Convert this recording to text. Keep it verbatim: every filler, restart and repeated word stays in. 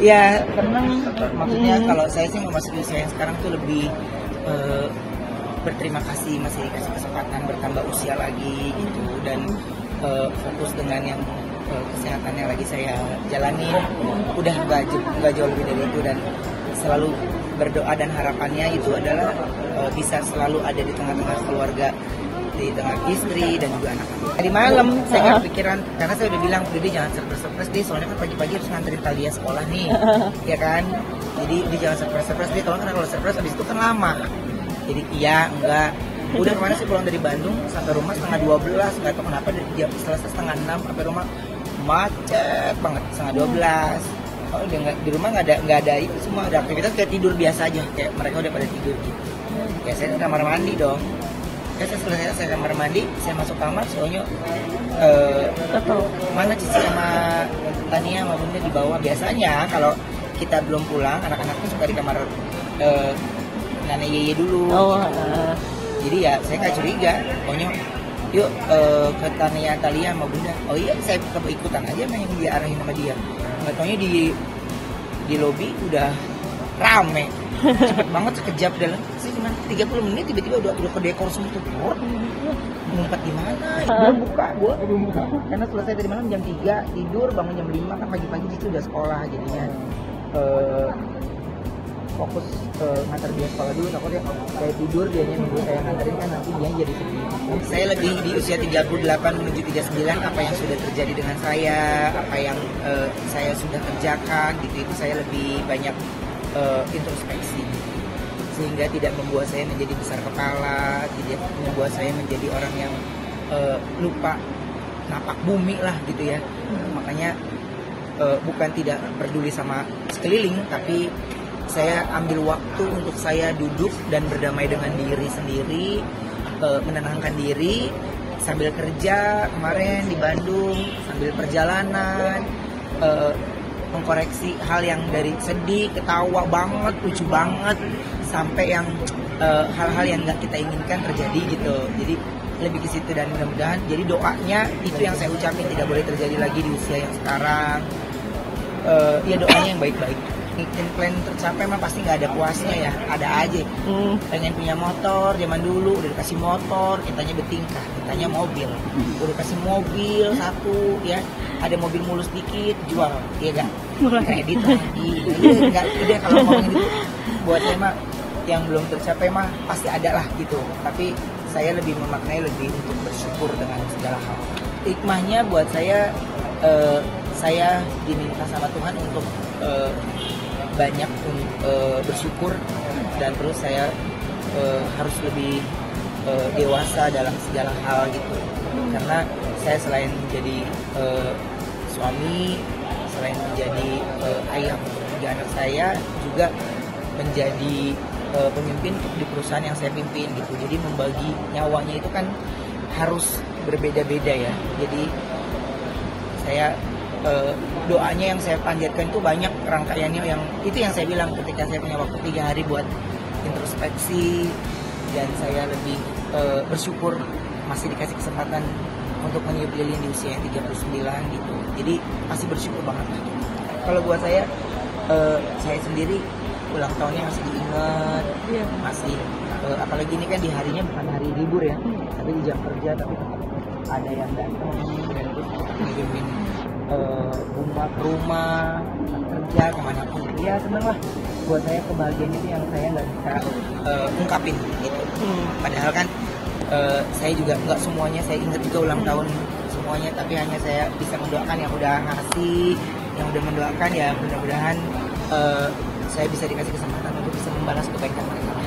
Ya seneng, maksudnya hmm. kalau saya sih memasuki usia yang sekarang tuh lebih uh, berterima kasih masih dikasih kesempatan bertambah usia lagi gitu, dan uh, fokus dengan yang uh, kesehatan yang lagi saya jalani udah nggak nggak jauh lebih dari itu, dan selalu berdoa dan harapannya itu adalah uh, bisa selalu ada di tengah-tengah keluarga, di tengah istri dan juga anak-anak. Tadi malam saya nggak kepikiran, karena saya udah bilang Didi jangan surprise-surprise deh, soalnya kan pagi-pagi harus nganterin Talia sekolah nih, ya kan. Jadi dia jangan surprise-surprise deh, kalau kan kalau surprise habis itu kan lama. Jadi iya enggak. Udah kemarin sih pulang dari Bandung sampai rumah setengah dua belas, nggak tahu kenapa dari jam selesai setengah enam sampai rumah macet banget setengah dua belas. Oh, udah nggak di rumah nggak ada nggak ada itu semua, ada aktivitas kayak tidur biasa aja, kayak mereka udah pada tidur gitu. Ya saya ke kamar mandi dong. Saya selesai saya kamar mandi, saya masuk kamar, soalnya uh, mana Cici sama Tania sama Bunda di bawah. Biasanya kalau kita belum pulang, anak-anak tuh suka di kamar uh, nenek yeye dulu. Oh, uh. Jadi ya saya nggak curiga, pokoknya yuk uh, ke Tania Talia sama Bunda. Oh iya, saya ikutan aja main yang dia arahin sama dia. Nggak taunya di di lobi udah rame. Cepet banget, sekejap dalam sih cuma tiga puluh menit tiba-tiba udah udah ke dekor semua tuh. Ngumpet di mana? Belum buka, gua belum buka. Karena selesai dari malam jam tiga, tidur bangun jam lima, kan pagi-pagi itu udah sekolah, jadinya uh, fokus uh, ngantar dia sekolah dulu, takutnya saya tidur dianya nunggu saya nganterin, kan nanti dia jadi sedih. Saya lebih di usia tiga puluh delapan menuju tiga puluh sembilan, apa yang sudah terjadi dengan saya, apa yang uh, saya sudah kerjakan gitu, itu saya lebih banyak Uh, introspeksi, sehingga tidak membuat saya menjadi besar kepala, tidak membuat saya menjadi orang yang uh, lupa napak bumi lah gitu ya. Hmm. Makanya uh, bukan tidak peduli sama sekeliling, tapi saya ambil waktu untuk saya duduk dan berdamai dengan diri sendiri, uh, menenangkan diri sambil kerja kemarin di Bandung, sambil perjalanan, uh, mengkoreksi hal yang dari sedih, ketawa banget, lucu banget, sampai yang uh, hal-hal yang nggak kita inginkan terjadi gitu. Jadi lebih ke situ, dan mudah-mudahan jadi doanya itu yang saya ucapin tidak boleh terjadi lagi di usia yang sekarang. Uh, ya doanya yang baik-baik. Bikin plan tercapai mah pasti nggak ada puasnya ya, ada aja. Hmm. Pengen punya motor, zaman dulu udah dikasih motor, kitanya bertingkah, kitanya mobil, udah kasih mobil satu ya, ada mobil mulus dikit jual, ya kan? Kredit lagi, nggak udah kalau ngomongin itu buat saya mah yang belum tercapai mah pasti ada lah gitu. Tapi saya lebih memaknai lebih untuk bersyukur dengan segala hal. Hikmahnya buat saya, uh, saya diminta sama Tuhan untuk uh, banyak uh, bersyukur, dan terus saya uh, harus lebih uh, dewasa dalam segala hal gitu. Karena saya selain menjadi uh, suami, selain menjadi uh, ayah untuk tiga anak saya, juga menjadi uh, pemimpin di perusahaan yang saya pimpin gitu. Jadi membagi nyawanya itu kan harus berbeda-beda ya. Jadi saya Uh, doanya yang saya panjatkan itu banyak rangkaiannya, yang itu yang saya bilang ketika saya punya waktu tiga hari buat introspeksi, dan saya lebih uh, bersyukur masih dikasih kesempatan untuk meniup lilin di usia yang tiga puluh sembilan gitu. Jadi masih bersyukur banget lah. Kalau buat saya, uh, saya sendiri ulang tahunnya masih diingat, yeah. masih uh, apalagi ini kan di harinya bukan hari libur ya, hmm. tapi di jam kerja, tapi tetap ada yang datang dan terus ngirimin Uh, rumah ke rumah, kerja kemanapun, ya seneng lah. Buat saya kebahagiaan itu yang saya nggak bisa uh, ungkapin gitu. Hmm. Padahal kan uh, saya juga nggak semuanya saya ingat juga ulang tahun semuanya, tapi hanya saya bisa mendoakan yang udah ngasih, yang udah mendoakan, ya mudah-mudahan uh, saya bisa dikasih kesempatan untuk bisa membalas kebaikan mereka.